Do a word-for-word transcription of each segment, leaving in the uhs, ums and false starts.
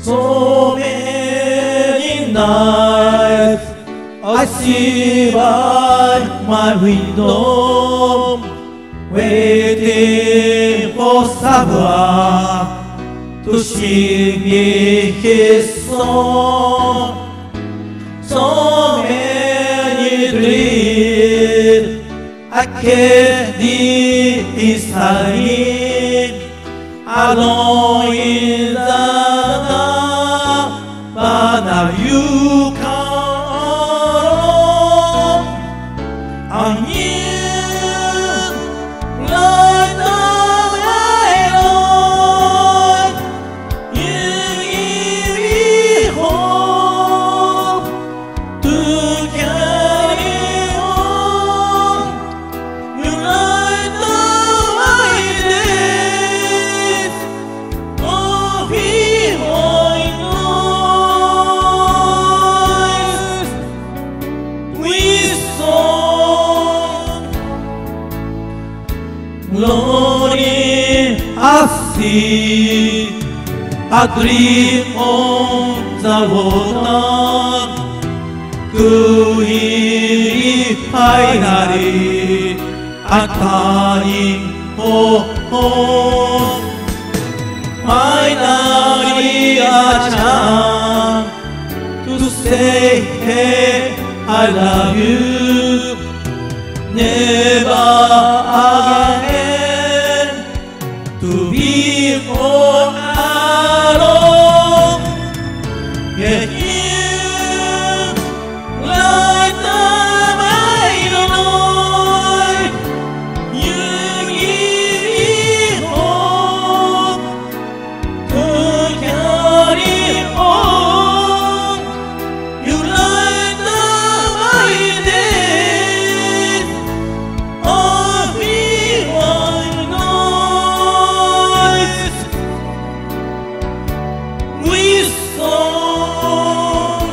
So many nights I sit by my window, waiting for someone to sing me his song. So many dreams I carry inside, alone in the dark, but now you come along, and you light up my life. You give me hope to carry on. You light up my days, oh, be my noise with song. Lonely I see a dream on the water, going finally a turning for home. Finally a chance to say, hey, I love you. Never again to be all alone. Yet you light up my life. You give me hope to carry on. You light up my days, oh, be my noise with song.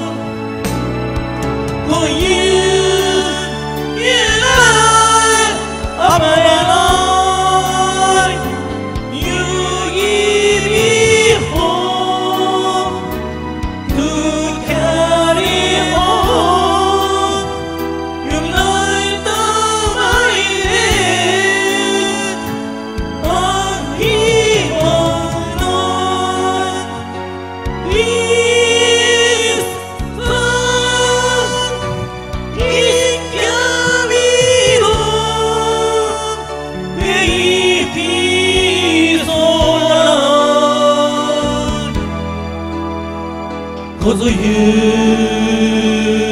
For you, you light up my life. You give me hope to carry on. You light up my days, oh, be my noise with song. It can be long, baby, so long, 'cause of you.